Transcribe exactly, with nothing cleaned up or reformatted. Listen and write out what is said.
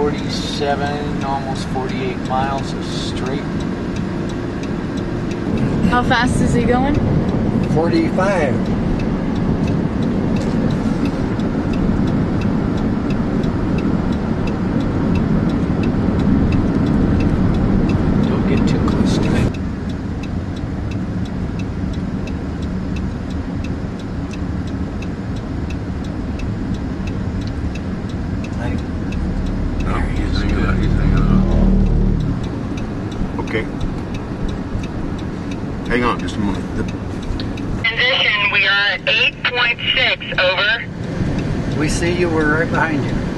forty-seven, almost forty-eight miles straight. How fast is he going? forty-five. Don't get too close to it. No, he's hanging out, he's hanging out. Okay. Hang on just a moment. Position, we are at eight point six, over. We see you, we're right behind you.